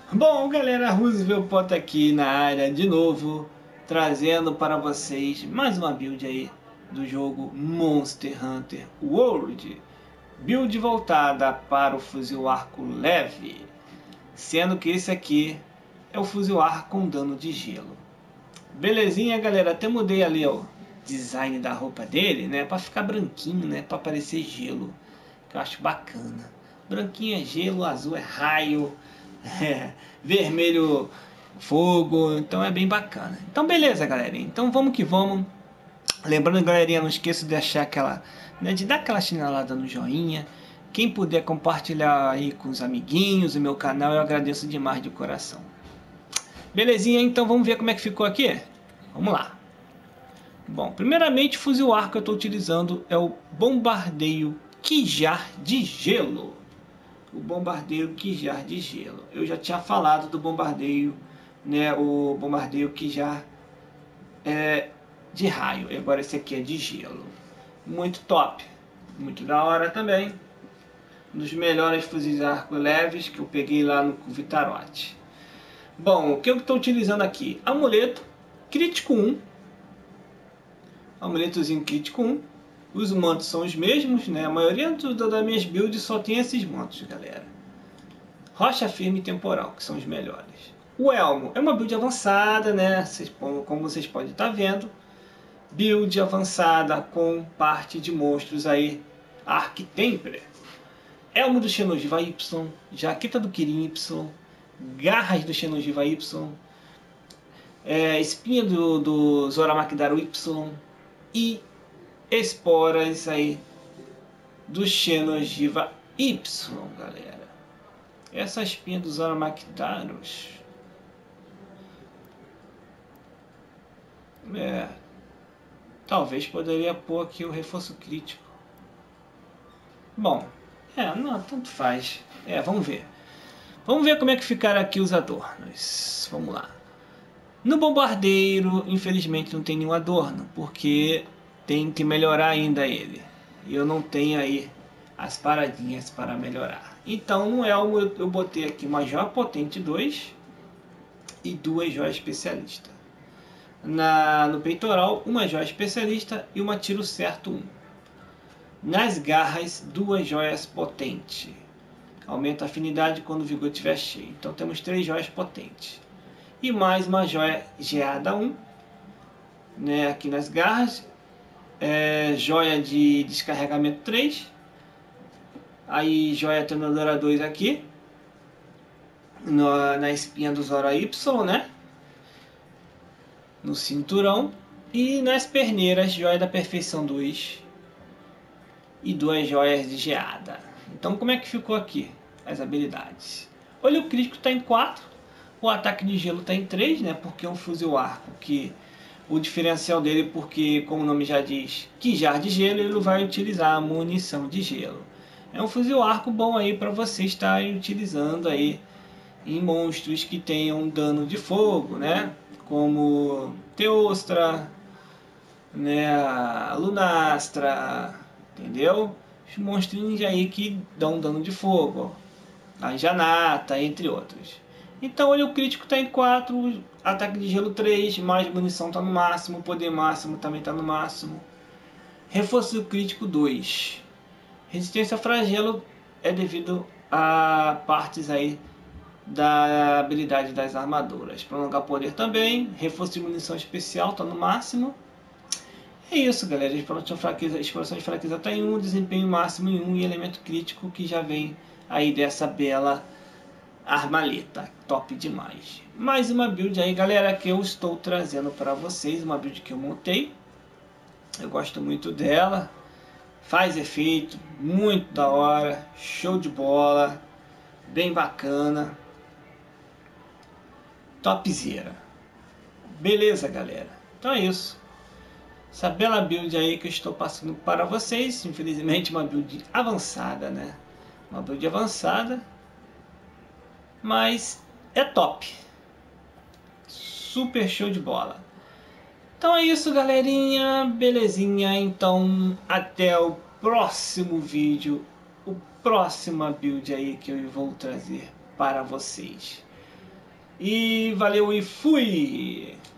Bom, galera, Roosevelt Pota aqui na área de novo, trazendo para vocês mais uma build aí do jogo Monster Hunter World. Build voltada para o fuzil arco leve, sendo que esse aqui é o fuzil arco com dano de gelo. Belezinha, galera, até mudei ali o design da roupa dele, né, para ficar branquinho, né, para parecer gelo, que eu acho bacana. Branquinho é gelo, azul é raio, vermelho fogo, então é bem bacana. Então beleza, galerinha, então vamos que vamos. Lembrando, galerinha, não esqueça de deixar aquela, né, de dar aquela chinelada no joinha. Quem puder compartilhar aí com os amiguinhos o meu canal, eu agradeço demais de coração. Belezinha, então vamos ver como é que ficou aqui? Vamos lá. Bom, primeiramente o fuzil arco que eu estou utilizando é o bombardeio Qijar de gelo. O bombardeio Qijar de gelo. Eu já tinha falado do bombardeio, né? O bombardeio Qijar é de raio. E agora esse aqui é de gelo. Muito top. Muito da hora também. Um dos melhores fuzis arco leves que eu peguei lá no Vitarote. Bom, o que eu estou utilizando aqui? Amuleto crítico 1. Amuletozinho crítico 1. Os mantos são os mesmos, né? A maioria das minhas builds só tem esses mantos, galera. Rocha firme e temporal, que são os melhores. O elmo é uma build avançada, né? Como vocês podem estar vendo. Build avançada com parte de monstros aí. Arctemplar. Elmo do Xenogiva Y. Jaqueta do Kirin Y. Garras do Xenogiva Y. Espinha do Zoramakdaru Y. E esporas aí do Xenogiva Y, galera. Essa espinha dos Zoramakdarus talvez poderia pôr aqui o reforço crítico. Bom, não, tanto faz. Vamos ver. Vamos ver como é que ficaram aqui os adornos. Vamos lá. No bombardeiro, infelizmente não tem nenhum adorno, porque tem que melhorar ainda ele. E eu não tenho aí as paradinhas para melhorar. Então no elmo eu botei aqui uma joia potente 2 e 2 joias especialistas. No peitoral, uma joia especialista e uma tiro certo 1. Nas garras, 2 joias potentes. Aumenta a afinidade quando o vigor estiver cheio. Então temos 3 joias potentes. E mais uma joia geada 1, né, aqui nas garras. Joia de descarregamento 3. Aí joia treinadora 2 aqui. Na espinha do Zora Y, né? No cinturão. E nas perneiras, joia da perfeição 2. E 2 joias de geada. Então como é que ficou aqui as habilidades? Olho crítico está em 4. O ataque de gelo está em 3, né? Porque é um fuzil arco que o diferencial dele, porque como o nome já diz, Qijar de gelo, ele vai utilizar a munição de gelo. É um fuzil arco bom aí para você estar utilizando aí em monstros que tenham dano de fogo, né? Como Teostra, né? Lunastra, entendeu? Os monstrinhos aí que dão dano de fogo, a Janata, entre outros. Então olho crítico está em 4, ataque de gelo 3, mais munição está no máximo, poder máximo também está no máximo. Reforço crítico 2. Resistência a flagelo é devido a partes aí da habilidade das armaduras. Prolongar poder também, reforço de munição especial está no máximo. É isso, galera. Exploração de fraqueza está em 1, desempenho máximo em 1 e elemento crítico que já vem aí dessa bela armaleta, top demais. Mais uma build aí, galera, que eu estou trazendo para vocês, uma build que eu montei. Eu gosto muito dela, faz efeito, muito da hora, show de bola, bem bacana, topzera. Beleza, galera? Então é isso. Essa bela build aí que eu estou passando para vocês, infelizmente uma build avançada, né? Uma build avançada, mas é top, super show de bola. Então é isso, galerinha, belezinha. Então até o próximo vídeo, o próxima build aí que eu vou trazer para vocês. E valeu e fui!